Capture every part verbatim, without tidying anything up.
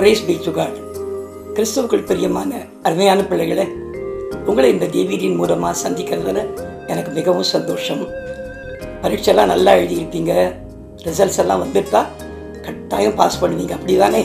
Praise be to God. கிறிஸ்துவுக்குள் பிரியமான அருமையான பிள்ளைகளை உங்களை இந்த டிவிடியின் மூலமாக சந்திக்கிறதுல எனக்கு மிகவும் சந்தோஷம். பரீட்சைலாம் நல்லா எழுதியிருப்பீங்க, ரிசல்ட்ஸ் எல்லாம் வந்துட்டா கட்டாயம் பாஸ் பண்ணுவீங்க, அப்படி தானே?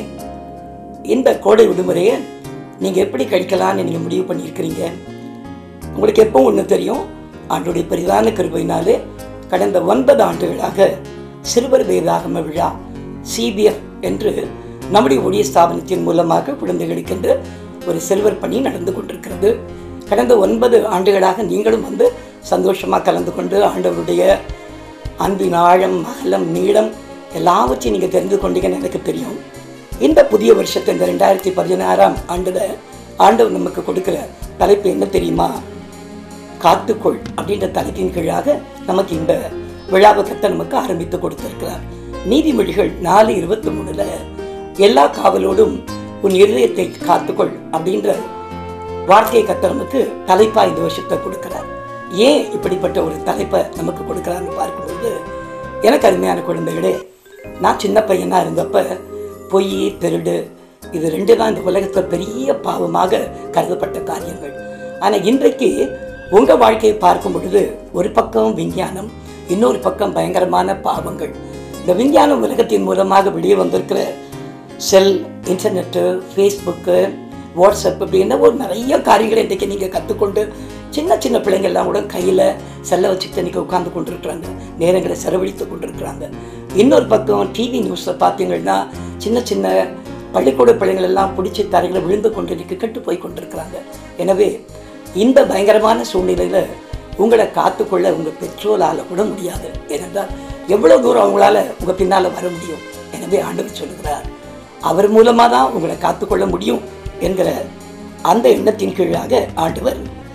இந்த கோடை விடுமுறையை நீங்கள் எப்படி கழிக்கலான்னு நீங்கள் முடிவு பண்ணியிருக்கிறீங்க? உங்களுக்கு எப்போ ஒன்று தெரியும், ஆண்டுடைய பெரிதான கிருபையினாலே கடந்த ஒன்பது ஆண்டுகளாக சிறுவர் வேதாகம விழா சிபிஎஃப் என்று நம்முடைய ஒளிய ஸ்தாபனத்தின் மூலமாக குழந்தைகளுக்கென்று ஒரு சிறுவர் பணி நடந்து கொண்டிருக்கிறது. கடந்த ஒன்பது ஆண்டுகளாக நீங்களும் வந்து சந்தோஷமாக கலந்து கொண்டு ஆண்டவருடைய அன்பின் ஆழம் அகலம் நீளம் எல்லாவற்றையும் நீங்கள் தெரிந்து கொண்டீங்கன்னு எனக்கு தெரியும். இந்த புதிய வருஷத்தை இந்த ரெண்டாயிரத்தி பதினாறாம் ஆண்டில் ஆண்டவர் நமக்கு கொடுக்குற தலைப்பு என்ன தெரியுமா? காத்துக்கொள் அப்படின்ற தலைப்பின் கீழாக நமக்கு இந்த விழாவை கத்த நமக்கு ஆரம்பித்து கொடுத்திருக்கிறார். நீதிமொழிகள் நாலு இருபத்தி மூணுல எல்லா காவலோடும் உன் இருதயத்தை காத்துக்கொள் அப்படின்ற வார்த்தையை கத்த நமக்கு தலைப்பா இந்த வருஷத்தை கொடுக்கிறார். ஏன் இப்படிப்பட்ட ஒரு தலைப்பை நமக்கு கொடுக்கிறான்னு பார்க்கும்போது, எனக்கு அருமையான குழந்தைகளே, நான் சின்ன பையனா இருந்தப்ப பொய் திருடு இது ரெண்டு தான் இந்த உலகத்தில் பெரிய பாவமாக கருதப்பட்ட காரியங்கள். ஆனால் இன்றைக்கு உங்க வாழ்க்கையை பார்க்கும் பொழுது ஒரு பக்கம் விஞ்ஞானம், இன்னொரு பக்கம் பயங்கரமான பாவங்கள். இந்த விஞ்ஞான உலகத்தின் மூலமாக வெளியே வந்திருக்கிற செல், இன்டர்நெட்டு, ஃபேஸ்புக்கு, வாட்ஸ்அப் அப்படின்னு ஒரு நிறைய காரியங்களை இன்றைக்கி நீங்கள் கற்றுக்கொண்டு சின்ன சின்ன பிள்ளைங்கள்லாம் கூட கையில் செல்லை வச்சுக்கிட்டு இன்றைக்கி உட்காந்து கொண்டு இருக்கிறாங்க, நேரங்களை செலவழித்து கொண்டு இருக்கிறாங்க. இன்னொரு பக்கம் டிவி நியூஸில் பார்த்தீங்கன்னா சின்ன சின்ன பள்ளிக்கூட பிள்ளைங்கள் எல்லாம் பிடிச்சி தரைகளை விழுந்து கொண்டு இன்றைக்கி கெட்டு போய் கொண்டிருக்கிறாங்க. எனவே இந்த பயங்கரமான சூழ்நிலையில் உங்களை காத்துக்கொள்ள உங்கள் பெற்றோரால் கூட முடியாது. ஏனென்றால் எவ்வளோ தூரம் அவங்களால உங்கள் பின்னால் வர முடியும்? எனவே ஆண்டவர் சொல்லுகிறார், அவர் மூலமாக தான் உங்களை காத்துக்கொள்ள முடியும் என்கிற அந்த எண்ணத்தின் கீழாக ஆண்டவர்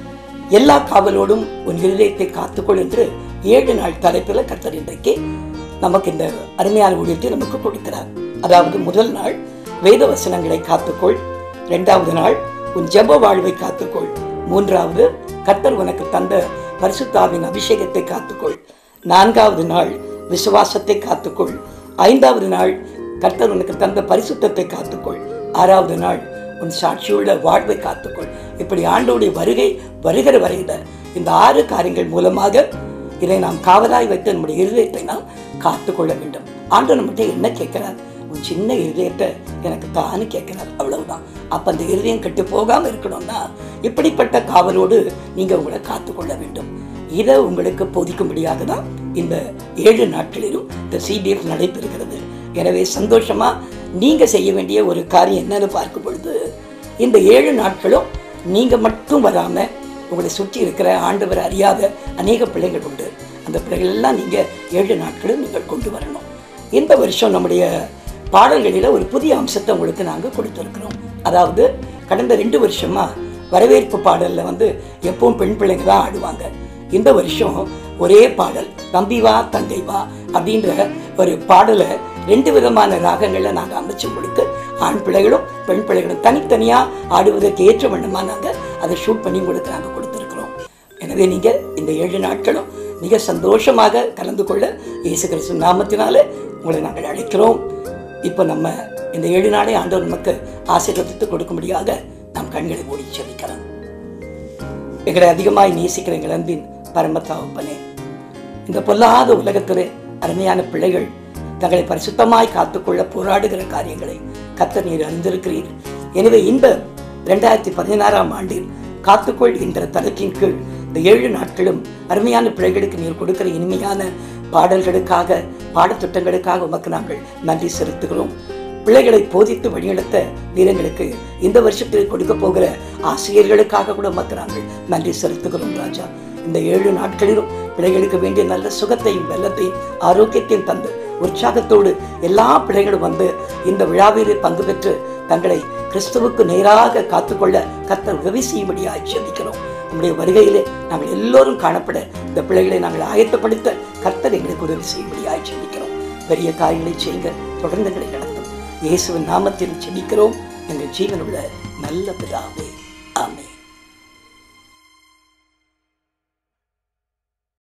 எல்லா காவலோடும் உன் இருதயத்தை காத்துக்கொள் என்று ஏழு நாள் தலைப்பில் கர்த்தர் இன்றைக்கு நமக்கு இந்த அருமையான ஊழியத்தை நமக்கு கொடுக்கிறார். அதாவது முதல் நாள் வேத வசனங்களை காத்துக்கொள், இரண்டாவது நாள் உன் ஜெப வாழ்வை காத்துக்கொள், மூன்றாவது கர்த்தர் உனக்கு தந்த பரிசுத்தாவின் அபிஷேகத்தை காத்துக்கொள், நான்காவது நாள் விசுவாசத்தை காத்துக்கொள், ஐந்தாவது நாள் கர்த்தர் உனக்கு தந்த பரிசுத்தத்தை காத்துக்கொள், ஆறாவது நாள் உன் சாட்சியுள்ள வாழ்வை காத்துக்கொள். இப்படி ஆண்டோடைய வருகை வருகிற வரையில இந்த ஆறு காரியங்கள் மூலமாக இதை நாம் காவலாய் வைத்து நம்முடைய இருதயத்தை நாம் காத்துக்கொள்ள வேண்டும். ஆண்டவர் நம்மகிட்ட என்ன கேட்கிறார்? உன் சின்ன இருதயத்தை எனக்கு தானு கேட்கிறார், அவ்வளவுதான். அப்ப அந்த இருதயம் கெட்டு போகாம இருக்கணும்னா இப்படிப்பட்ட காவலோடு நீங்க உங்களை காத்துக்கொள்ள வேண்டும். இதை உங்களுக்கு போதிக்கும்படியாக தான் இந்த ஏழு நாட்களிலும் இந்த சிபிஎஃப் நடைபெறுகிறது. எனவே சந்தோஷமா நீங்க செய்ய வேண்டிய ஒரு காரியம் என்னன்னு பார்க்கும் பொழுது, இந்த ஏழு நாட்களும் நீங்க மட்டும் வராம உங்களை சுற்றி இருக்கிற ஆண்டவர் அறியாத அநேக பிள்ளைகள் உண்டு. அந்த பிள்ளைகள் எல்லாம் நீங்க ஏழு நாட்களும் நீங்கள் கொண்டு வரணும். இந்த வருஷம் நம்முடைய பாடல்களில் ஒரு புதிய அம்சத்தை உங்களுக்கு நாங்கள் கொடுத்துருக்கிறோம். அதாவது கடந்த ரெண்டு வருஷமா வரவேற்பு பாடலில் வந்து எப்பவும் பெண் பிள்ளைங்க தான் ஆடுவாங்க. இந்த வருஷம் ஒரே பாடல், தம்பி வா தங்கை வா அப்படின்ற ஒரு பாடலை ரெண்டு விதமான ராகங்களில் நாங்கள் அமைச்சு கொடுத்து ஆண் பிள்ளைகளும் பெண் பிள்ளைகளும் தனித்தனியாக ஆடுவதற்கு ஏற்ற வண்ணமாக நாங்கள் அதை ஷூட் பண்ணி உங்களுக்கு நாங்கள் கொடுத்துருக்குறோம். எனவே நீங்கள் இந்த ஏழு நாட்களும் மிக சந்தோஷமாக கலந்து கொள்ள இயேசு கிறிஸ்து நாமத்தினாலே உங்களை நாங்கள் அழைக்கிறோம். இப்போ நம்ம இந்த ஏழு நாளை ஆண்டவர் நமக்கு ஆசீர்வதித்து கொடுக்கும்படியாக நாம் கண்களை மூடி செபிக்கலாம். எங்களை அதிகமாய் நேசிக்கிற எங்கள் அன்பின் பரம தகப்பனே, இந்த பொல்லாத உலகத்திலே அருமையான பிள்ளைகள் தங்களை பரிசுத்தமாய் காத்துக்கொள்ள போராடுகிற காரியங்களை கர்த்தர் நீர் அறிந்திருக்கிறீர். எனவே இந்த இரண்டாயிரத்தி பதினாறாம் ஆண்டில் காத்துக்கொள் என்ற தளத்தின் கீழ் இந்த ஏழு நாட்களும் அருமையான பிள்ளைகளுக்கு நீர் கொடுக்கிற இனிமையான பாடல்களுக்காக பாடத்திட்டங்களுக்காக உமக்கு நாங்கள் நன்றி செலுத்துகிறோம். பிள்ளைகளை போதித்து வழிநடத்த நீரங்களுக்கு இந்த வருஷத்தில் கொடுக்க போகிற ஆசிரியர்களுக்காக கூட உமக்கு நாங்கள் நன்றி செலுத்துகிறோம் ராஜா. இந்த ஏழு நாட்களிலும் பிள்ளைகளுக்கு வேண்டிய நல்ல சுகத்தையும் வெள்ளத்தையும் ஆரோக்கியத்தையும் தந்து உற்சாகத்தோடு எல்லா பிள்ளைகளும் வந்து இந்த விழாவில் பங்கு பெற்று தங்களை கிறிஸ்துவுக்கு நேராக காத்துக்கொள்ள கர்த்தர் உதவி செய்யும்படியாக ஜெபிக்கிறோம். நம்முடைய வருகையிலே நாங்கள் எல்லோரும் காணப்பட இந்த பிள்ளைகளை நாங்கள் ஆயத்தப்படுத்த கர்த்தர் எங்களுக்கு உதவி செய்யும்படியாக ஜெபிக்கிறோம். பெரிய காரியங்களை செய்யுங்க, தொடர்ந்து எங்களை நடத்தும். இயேசுவின் நாமத்தில் ஜெபிக்கிறோம் எங்கள் ஜீவனுள்ள நல்ல பிதாவே.